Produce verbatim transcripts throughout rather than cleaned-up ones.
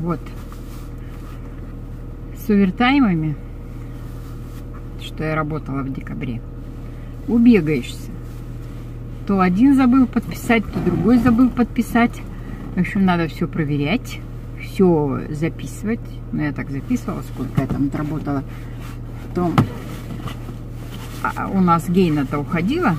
Вот. С овертаймами, что я работала в декабре, убегаешься. То один забыл подписать, то другой забыл подписать. В общем, надо все проверять, все записывать. Ну, я так записывала, сколько я там отработала. Потом а у нас Гейна-то уходила.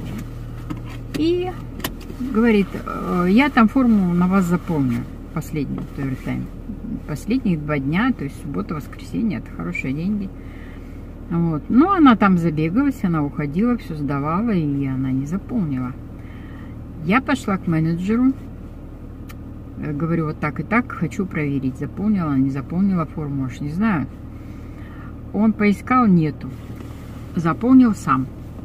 И говорит, я там форму на вас заполню. Последний овертайм. Последних два дня, то есть суббота, воскресенье, это хорошие деньги. Вот. Но она там забегалась, она уходила, все сдавала, и она не заполнила. Я пошла к менеджеру, говорю, вот так и так, хочу проверить, заполнила, не заполнила форму, уж не знаю. Он поискал, нету. Заполнил сам.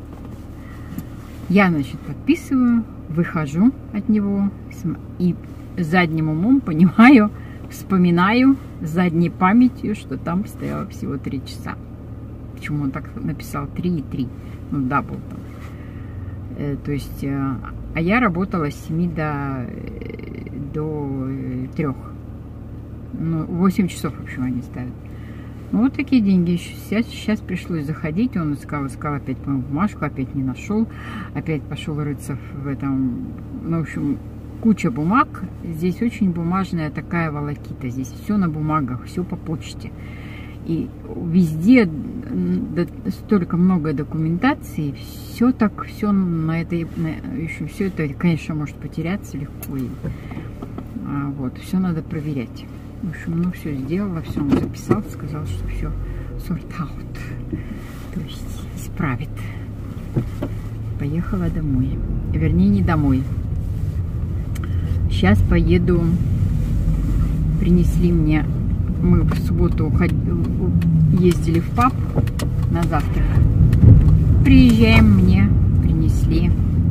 Я, значит, подписываю, выхожу от него и задним умом понимаю, вспоминаю задней памятью, что там стояло всего три часа. Почему он так написал три и три? Ну, дабл там. Э, то есть, э, а я работала с семи до, до трех. Ну, восемь часов, в общем, они ставят. Ну, вот такие деньги. Сейчас, сейчас пришлось заходить. Он искал, искал опять мою бумажку, опять не нашел. Опять пошел рыться в этом. Ну, в общем, куча бумаг. Здесь очень бумажная такая волокита. Здесь все на бумагах, все по почте. И везде столько много документации, все так, все на этой, на, еще все это, конечно, может потеряться легко. И, а, вот, все надо проверять. В общем, ну все сделала, все он записал, сказал, что все sort out, то есть исправит. Поехала домой, вернее не домой. Сейчас поеду, принесли мне. Мы в субботу ездили в паб на завтрак. Приезжаем, мне принесли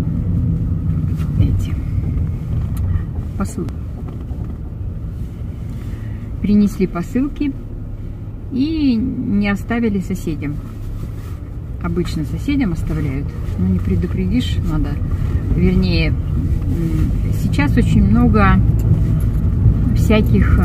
эти посылки. Принесли посылки и не оставили соседям. Обычно соседям оставляют, но не предупредишь, надо. Вернее, сейчас очень много всяких...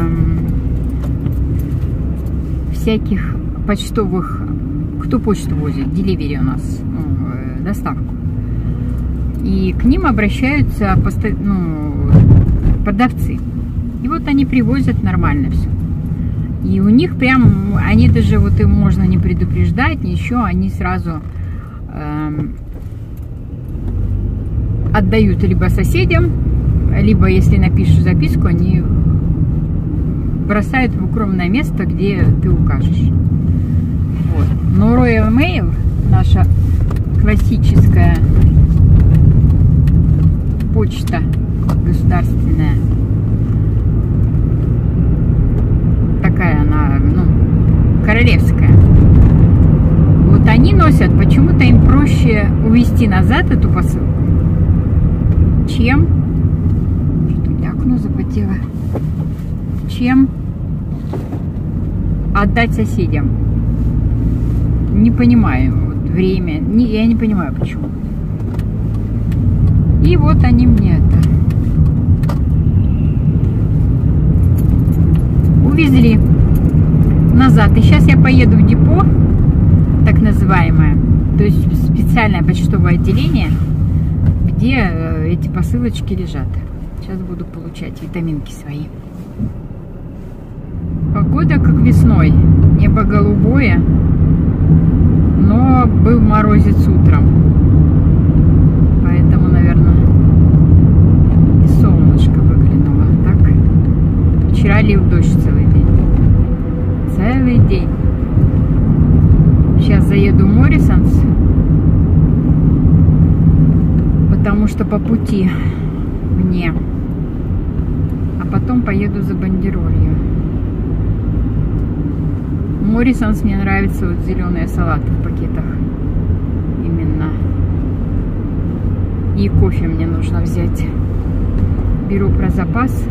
всяких почтовых, кто почту возит, деливери у нас, ну, доставку. И к ним обращаются постав... ну, продавцы. И вот они привозят нормально все. И у них прям, они даже, вот им можно не предупреждать, ничего, они сразу эм, отдают либо соседям, либо если напишешь записку, они бросают в укромное место, где ты укажешь. Вот. Но Royal Mail, наша классическая почта государственная, такая она, ну, королевская. Вот они носят, почему-то им проще увезти назад эту посылку, чем... Что у меня окно запотело. Чем отдать соседям. Не понимаю, вот, время, не, я не понимаю почему. И вот они мне это увезли назад. И сейчас я поеду в депо, так называемое, то есть специальное почтовое отделение, где эти посылочки лежат. Сейчас буду получать витаминки свои. Погода как весной, небо голубое, но был морозец утром, поэтому, наверное, и солнышко выглянуло. Так, вчера лил дождь целый день, целый день. Сейчас заеду в Моррисонс, потому что по пути мне, а потом поеду за бандеролью. Моррисонс мне нравится, вот зеленые салаты в пакетах. Именно. И кофе мне нужно взять. Беру про запас.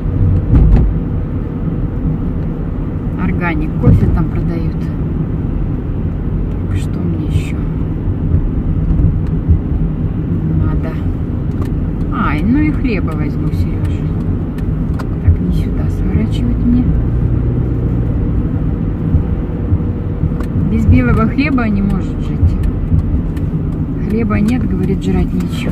Органик кофе там продают. Так, что мне еще надо? А, ну и хлеба возьму, Сережа. Так, не сюда сворачивать мне. хлеба не может жить. Хлеба нет, говорит, жрать нечего.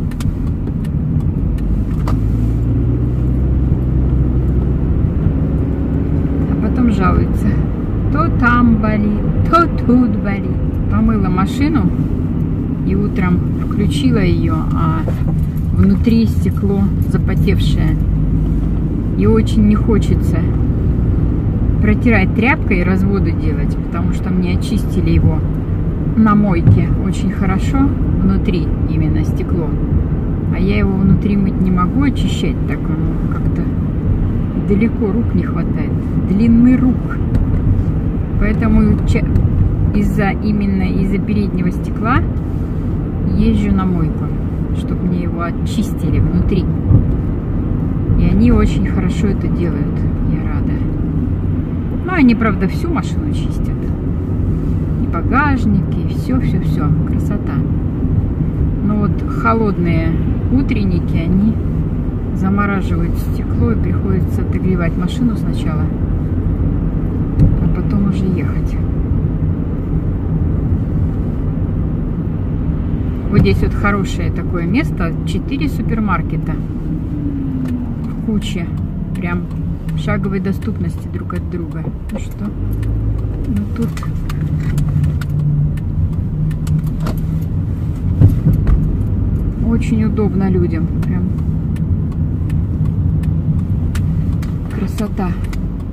А потом жалуется. То там болит, то тут болит. Помыла машину и утром включила ее, а внутри стекло запотевшее. И очень не хочется протирать тряпкой и разводы делать, потому что мне очистили его на мойке очень хорошо, внутри именно стекло. А я его внутри мыть не могу, очищать так, оно как-то далеко, рук не хватает, длины рук. Поэтому из-за именно из-за переднего стекла езжу на мойку, чтобы мне его очистили внутри. И они очень хорошо это делают, я рада. Ну, они, правда, всю машину чистят. И багажник, и все-все-все. Красота. Но вот холодные утренники, они замораживают стекло, и приходится отогревать машину сначала, а потом уже ехать. Вот здесь вот хорошее такое место. Четыре супермаркета в куче. Прям в шаговой доступности друг от друга. Ну что? Ну тут очень удобно людям. Прям красота.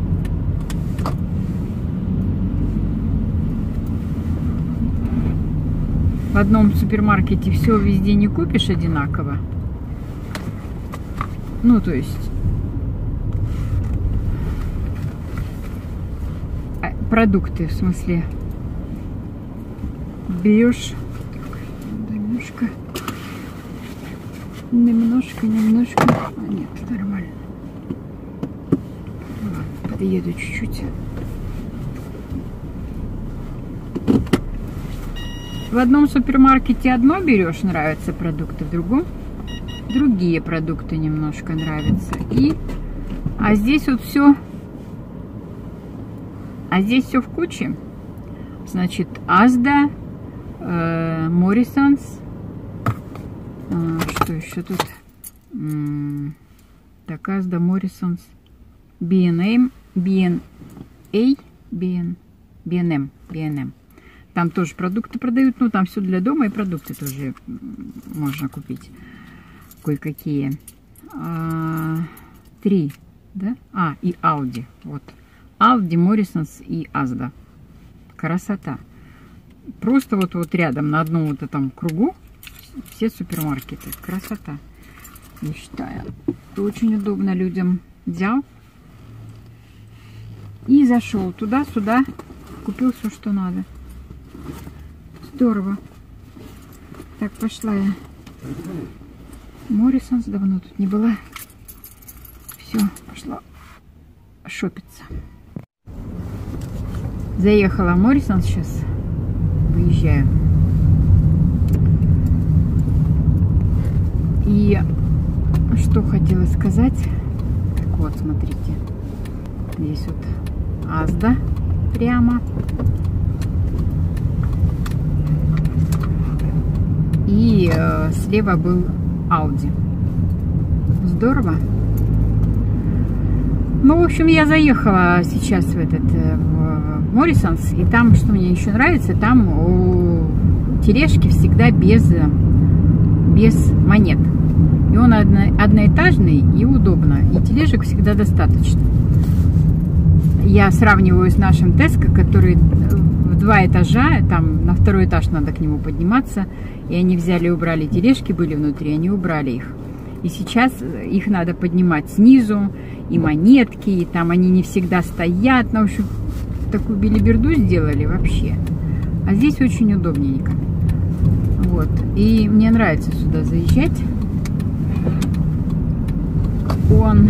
В одном супермаркете все везде не купишь одинаково. Ну, то есть продукты, в смысле, берешь немножко, немножко, немножко, а нет, нормально. Ладно, подъеду чуть-чуть. В одном супермаркете одно берешь, нравятся продукты, в другом другие продукты немножко нравятся. И, а здесь вот все, а здесь все в куче. Значит, Asda, э, Morrisons, э, что еще тут? М-м, так, Asda, Morrisons, би энд эм, би энд эй, би энд эм, би энд эм. Там тоже продукты продают, ну там все для дома, и продукты тоже можно купить. Кое-какие. А, три, да? А, и Aldi. Вот. Aldi, Morrisons и Asda. Красота. Просто вот, вот рядом на одном вот этом кругу все супермаркеты. Красота. Я считаю. Это очень удобно людям. Взял и зашел туда-сюда. Купил все, что надо. Здорово. Так, пошла я. Morrisons давно тут не была. Все, пошла шопиться. Заехала в Morrisons сейчас. Выезжаю. И что хотела сказать. Так вот, смотрите. Здесь вот Asda прямо. И э, слева был Aldi. Здорово. Ну, в общем, я заехала сейчас в этот в Morrisons, и там, что мне еще нравится, там у тележки всегда без, без монет. И он одно, одноэтажный и удобно. И тележек всегда достаточно. Я сравниваю с нашим Tesco, который в два этажа, там на второй этаж надо к нему подниматься. И они взяли и убрали тележки, были внутри, они убрали их. И сейчас их надо поднимать снизу, и монетки, и там они не всегда стоят. Ну, в общем, такую белиберду сделали вообще. А здесь очень удобненько. Вот. И мне нравится сюда заезжать. Он...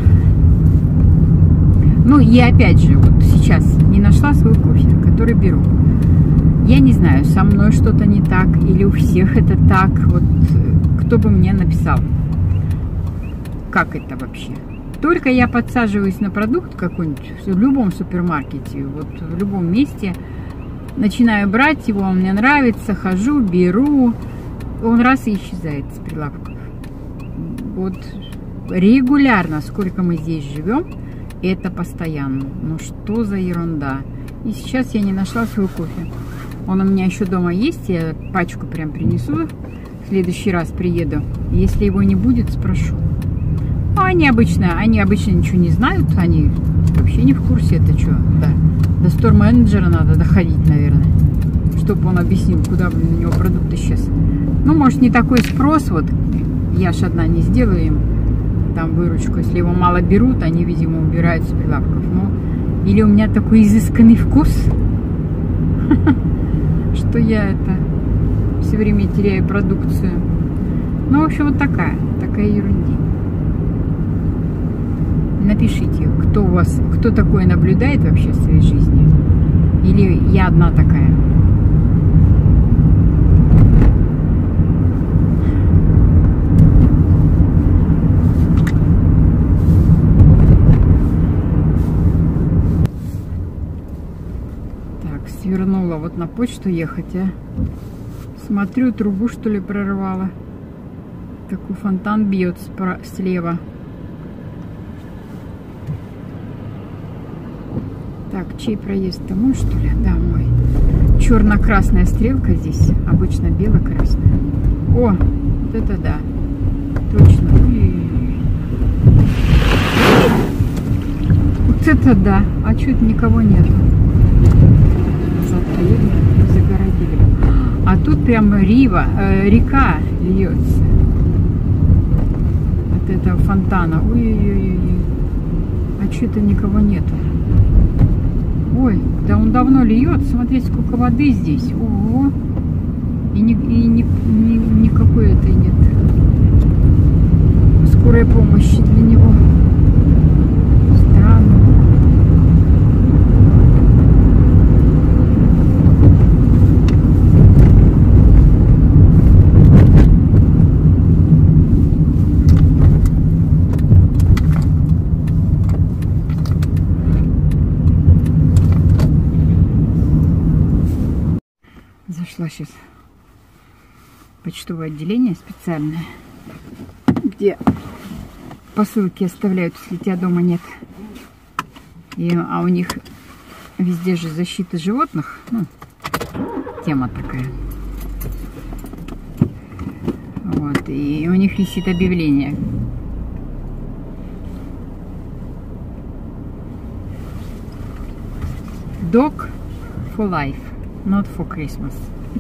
Ну, и опять же, вот сейчас не нашла свой кофе, который беру. Я не знаю, со мной что-то не так, или у всех это так. Вот кто бы мне написал, как это вообще. Только я подсаживаюсь на продукт какой-нибудь в любом супермаркете, вот в любом месте, начинаю брать его, он мне нравится, хожу, беру, он раз и исчезает с прилавков. Вот регулярно, сколько мы здесь живем, это постоянно. Ну что за ерунда. И сейчас я не нашла свой кофе. Он у меня еще дома есть, я пачку прям принесу. В следующий раз приеду. Если его не будет, спрошу. Ну, они обычно, они обычно ничего не знают, они вообще не в курсе, это что. Да. До стор-менеджера надо доходить, наверное, чтобы он объяснил, куда у него продукты сейчас. Ну, может, не такой спрос, вот я ж одна не сделаю им там выручку. Если его мало берут, они, видимо, убирают с прилавков. Ну, или у меня такой изысканный вкус, что я это все время теряю продукцию. Ну, в общем, вот такая, такая ерунда. Напишите, кто у вас, кто такое наблюдает вообще в своей жизни. Или я одна такая. Так, свернула вот на почту ехать, а. Смотрю, трубу что ли прорвала. Такой фонтан бьет слева. Так, чей проезд-то мой, что ли? Да, мой. Черно-красная стрелка здесь. Обычно бело-красная. О, вот это да. Точно. Вот это да. А что-то никого нету. Закрыли, загородили. А тут прямо рива, э, река льется. От этого фонтана. Ой-ой-ой. А что-то никого нету. Ой, да он давно льет. Смотрите, сколько воды здесь. Ого. И, ни, и ни, ни, никакой этой нет. Скорой помощи для него. Странно. Зашла сейчас почтовое отделение специальное, где посылки оставляют, если тебя дома нет. И, а у них везде же защита животных. Ну, тема такая. Вот. И у них висит объявление. Dog for life. Not for Christmas.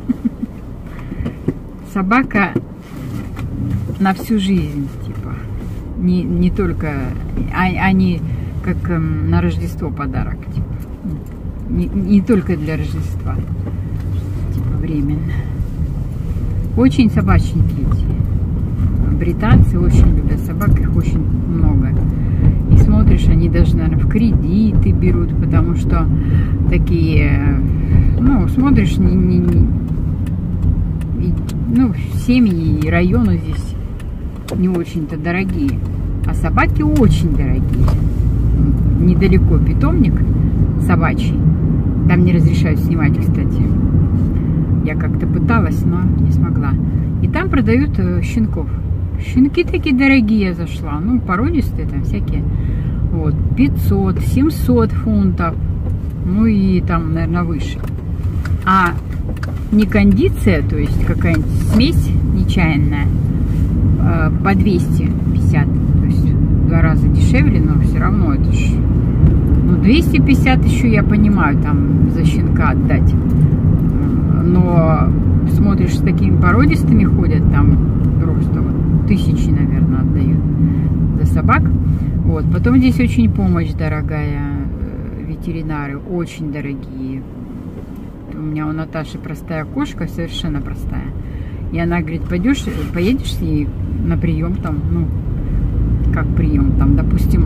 Собака на всю жизнь, типа. Не, не только... Они как эм, на Рождество подарок. Типа. Не, не только для Рождества. Типа временно. Очень собачники эти. Британцы очень любят собак, их очень много. И смотришь, они даже, наверное, в кредиты берут, потому что такие... Ну, смотришь, не, не, не, и, ну, семьи и районы здесь не очень-то дорогие. А собаки очень дорогие. Недалеко питомник собачий. Там не разрешают снимать, кстати. Я как-то пыталась, но не смогла. И там продают э, щенков. Щенки такие дорогие, я зашла. Ну, породистые там всякие. Вот, пятьсот, семьсот фунтов. Ну и там, наверное, выше. А не кондиция, то есть какая-нибудь смесь нечаянная, по двести пятьдесят, то есть в два раза дешевле, но все равно это ж, ну, двести пятьдесят еще я понимаю, там за щенка отдать, но смотришь, с такими породистыми ходят, там просто вот тысячи, наверное, отдают за собак. Вот, потом здесь очень помощь дорогая, ветеринары очень дорогие. У меня у Наташи простая кошка, совершенно простая. И она говорит, пойдешь, поедешь с ней на прием там, ну, как прием, там, допустим,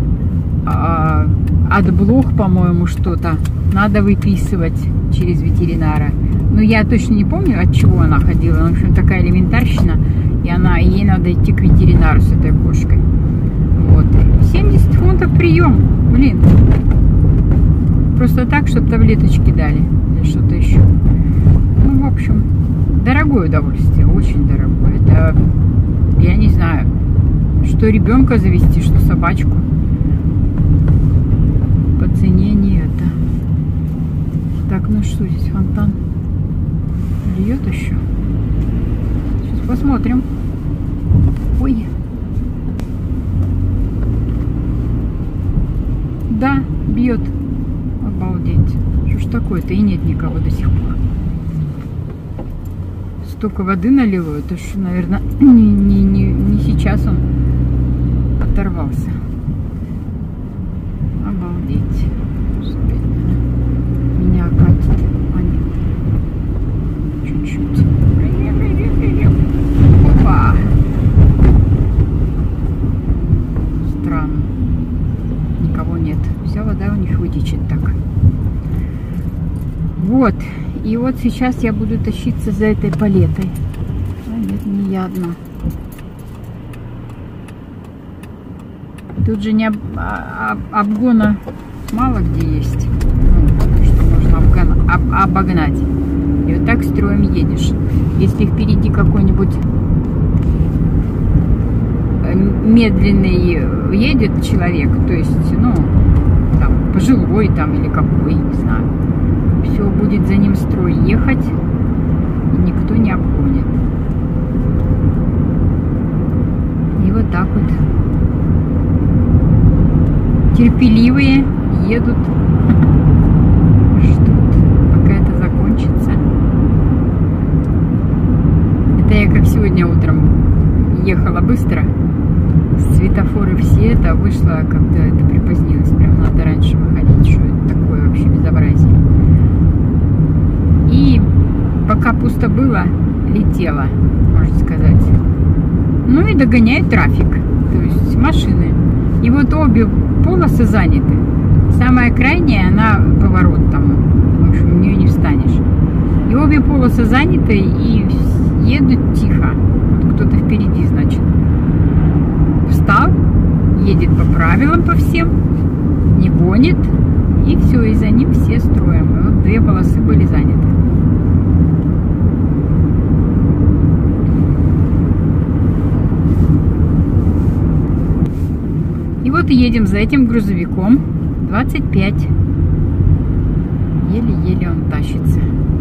отблок, по-моему, что-то надо выписывать через ветеринара. Ну, я точно не помню, от чего она ходила. В общем, такая элементарщина. И она, ей надо идти к ветеринару с этой кошкой. Вот. семьдесят фунтов прием. Блин. Просто так, чтобы таблеточки дали. Или что-то еще. в общем, дорогое удовольствие, очень дорогое. Это, я не знаю, что ребенка завести, что собачку. По цене не это. Так, ну что здесь, фонтан льет еще? Сейчас посмотрим. Ой. Да, бьет. Обалдеть. Что ж такое-то? И нет никого до сих пор. Столько воды налило. Это ж, наверное, не, не, не, не сейчас он оторвался. Обалдеть. Меня катит. А нет. Чуть-чуть. Опа. Странно. Никого нет. Вся вода у них вытечет так. Вот. И вот сейчас я буду тащиться за этой палетой. А нет, не я одна. Тут же не об, об, обгона мало где есть. Ну, что можно обгон, об, обогнать. И вот так строем едешь. Если впереди какой-нибудь медленный едет человек, то есть, ну, там, пожилой там или какой, не знаю, все будет за ним строй ехать, и никто не обгонит. И вот так вот терпеливые едут, ждут, пока это закончится. Это я как сегодня утром ехала быстро, светофоры все это, вышла, когда это припозднилось, прям надо раньше выходить, что это такое вообще безобразие. И пока пусто было, летела, можно сказать. Ну и догоняет трафик, то есть машины. И вот обе полосы заняты. Самая крайняя, она поворот там, в общем, в нее не встанешь. И обе полосы заняты, и едут тихо. Вот кто-то впереди, значит, встал, едет по правилам, по всем, не гонит, и все, и за ним все строим. И вот две полосы были заняты. И вот едем за этим грузовиком. двадцать пять. Еле-еле он тащится.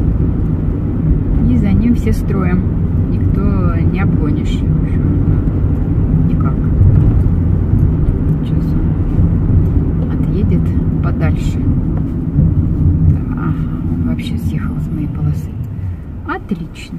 И за ним все строим. Никто не обгонишь. Никак. Сейчас он отъедет подальше. Ага, он вообще съехал с моей полосы. Отлично.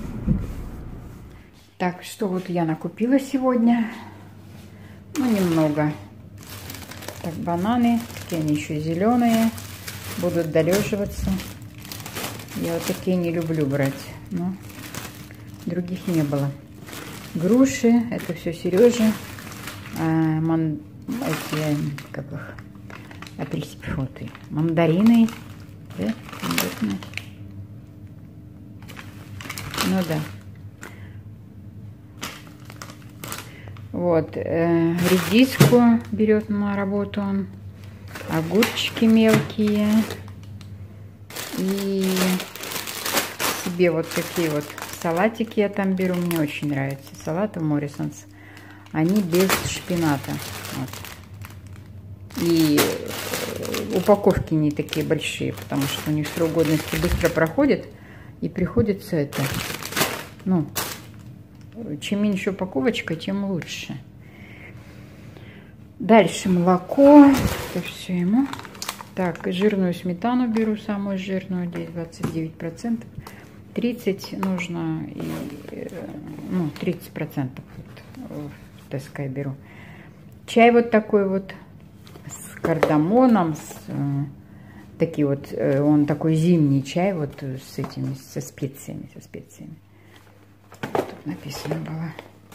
Так, что вот я накупила сегодня? Ну, немного. Так, бананы. Такие они еще зеленые. Будут долеживаться. Я вот такие не люблю брать. Но других не было. Груши. Это все Сережа. А, ман... Эти, как их? Апельсины. Мандарины. Да? Ну да. Вот, э, редиску берет на работу он, огурчики мелкие и себе вот такие вот салатики я там беру, мне очень нравятся салаты Моррисонс, они без шпината, вот. И упаковки не такие большие, потому что у них срок годности быстро проходит и приходится это, ну, чем меньше упаковочка, тем лучше. Дальше молоко. Это все ему. Так, жирную сметану беру, самую жирную, здесь двадцать девять процентов. тридцать нужно, и, ну, тридцать процентов вот, в Теско беру. Чай вот такой вот с кардамоном, с, э, такие вот, э, он такой зимний чай вот с этими, со специями, со специями. Тут написано было.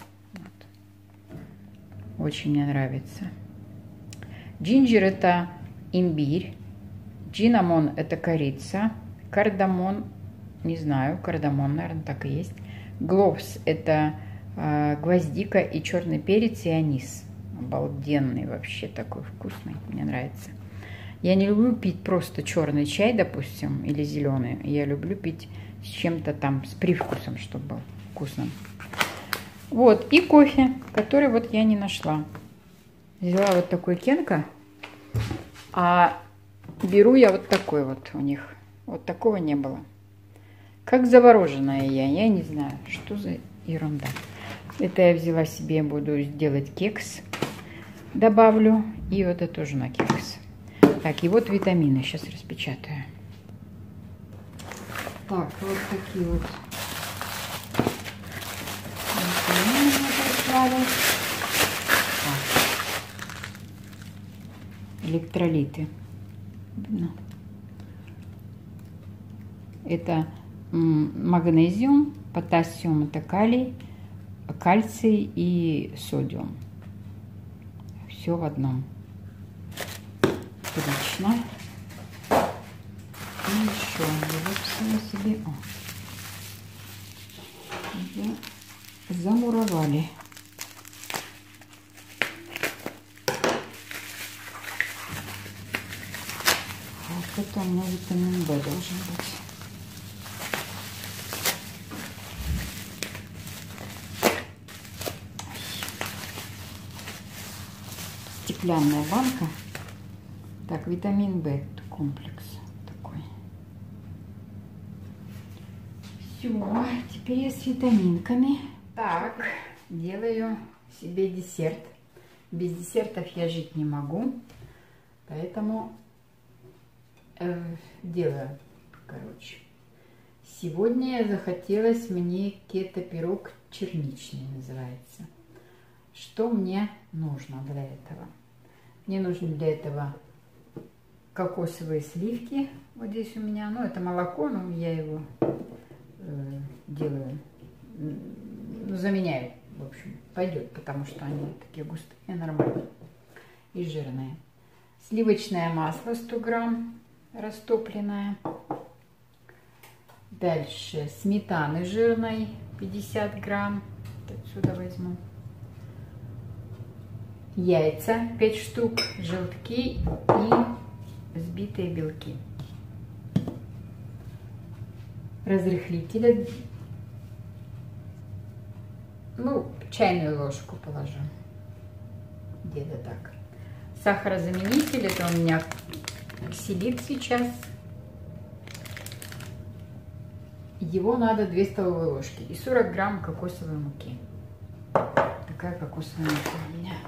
Вот. Очень мне нравится. Джинджер — это имбирь. Джинамон — это корица. Кардамон, не знаю, кардамон, наверное, так и есть. Гловс — это э, гвоздика и черный перец и анис. Обалденный вообще, такой вкусный, мне нравится. Я не люблю пить просто черный чай, допустим, или зеленый. Я люблю пить с чем-то там, с привкусом, чтобы был вкусным. Вот, и кофе, который вот я не нашла. Взяла вот такой Кенко, а беру я вот такой вот у них. Вот такого не было. Как завороженная я, я не знаю, что за ерунда. Это я взяла себе, буду делать кекс. Добавлю. И вот это тоже на кекс. Так, и вот витамины. Сейчас распечатаю. Так, вот такие вот витамины мы прислали. Электролиты. Это магнезиум, потассиум, это калий, кальций и содиум. Все в одном. Отлично. И еще я выписала себе. О, замуровали. Вот это у меня витамин В должен быть. Стеклянная банка. Так, витамин В комплекс такой. Все, теперь я с витаминками. Так, делаю себе десерт. Без десертов я жить не могу, поэтому э, делаю, короче. Сегодня захотелось мне кето-пирог черничный, называется. Что мне нужно для этого? Мне нужно для этого кокосовые сливки. Вот здесь у меня, ну это молоко, но я его э, делаю, ну, заменяю, в общем, пойдет, потому что они такие густые, нормальные и жирные. Сливочное масло сто грамм растопленное. Дальше сметаны жирной пятьдесят грамм. Отсюда возьму. Яйца пять штук, желтки и взбитые белки. Разрыхлителя, ну, чайную ложку положу, где-то так. Сахарозаменитель, это у меня ксилит сейчас. Его надо две столовые ложки и сорок грамм кокосовой муки. Такая кокосовая мука у меня.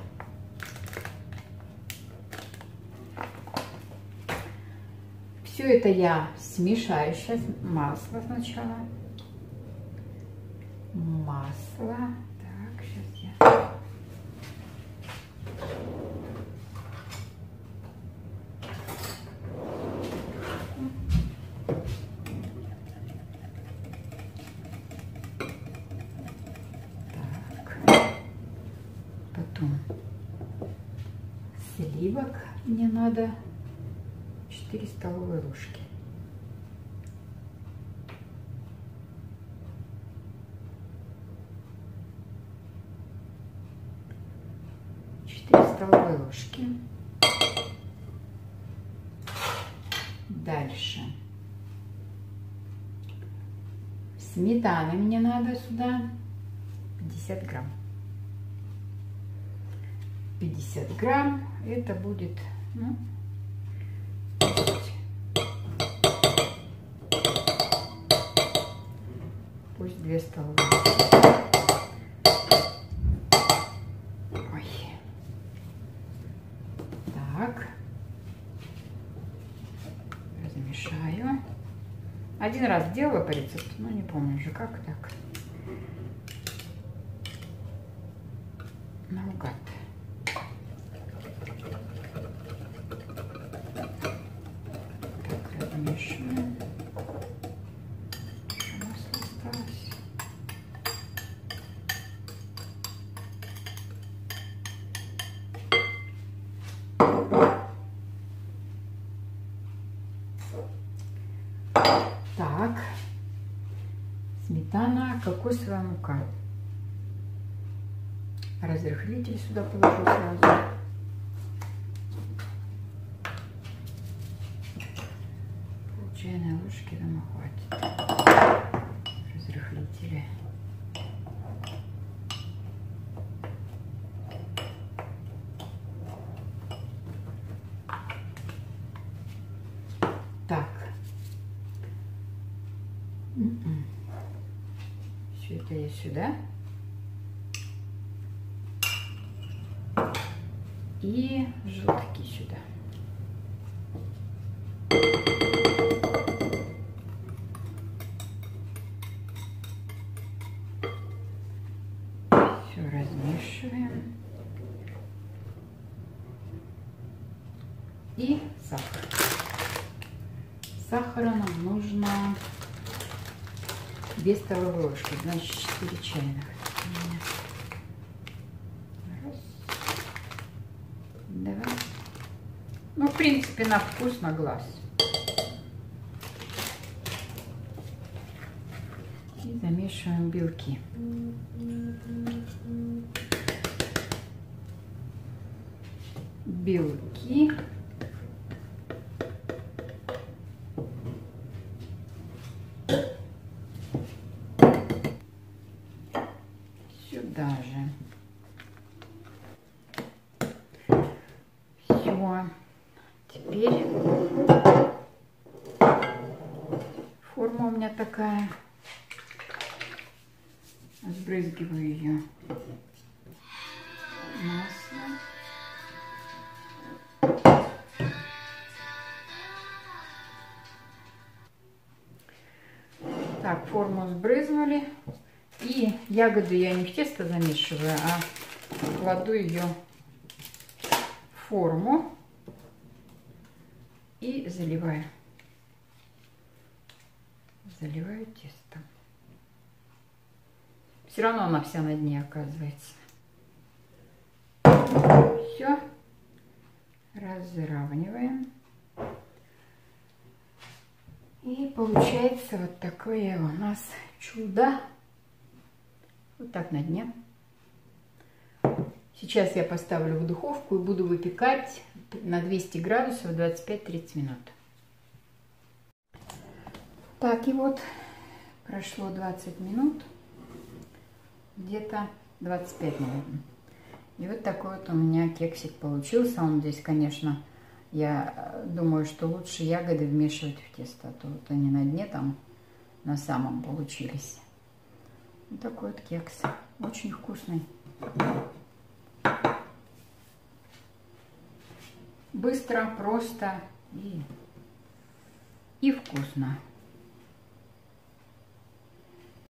Все это я смешаю сейчас. Масло сначала. Масло. Так, сейчас я... Так. Потом сливок мне надо четыре столовые ложки. четыре столовые ложки. Дальше. Сметаны мне надо сюда пятьдесят грамм. пятьдесят грамм. Это будет, ну, пусть две столовые. Ой. Так. Размешаю. Один раз делала по рецепту, но не помню уже как так. Наугад. Так, размешиваю. Масло осталось. Так, сметана, кокосовая мука. Разрыхлитель сюда положу сразу. Пол чайной ложки, думаю, хватит. Так. Все это я сюда. И желтки сюда. Все размешиваем. И сахар. Сахара нам нужно две столовые ложки, значит четыре чайных. Раз, два. Ну, в принципе, на вкус, на глаз. И замешиваем белки. Белки. Сюда же. Все. Теперь форма у меня такая. Сбрызгиваю ее маслом. Так, форму сбрызнули. И ягоду я не в тесто замешиваю, а кладу ее в форму и заливаю. Заливаю тестом. Все равно она вся на дне оказывается. Все. Разравниваем. И получается вот такое у нас чудо. Вот так на дне. Сейчас я поставлю в духовку и буду выпекать на двести градусов двадцать пять-тридцать минут. Так, и вот прошло двадцать минут. Где-то двадцать пять, наверное. И вот такой вот у меня кексик получился. Он здесь, конечно, я думаю, что лучше ягоды вмешивать в тесто, а то вот они на дне там на самом получились. Вот такой вот кекс. Очень вкусный. Быстро, просто и, и вкусно.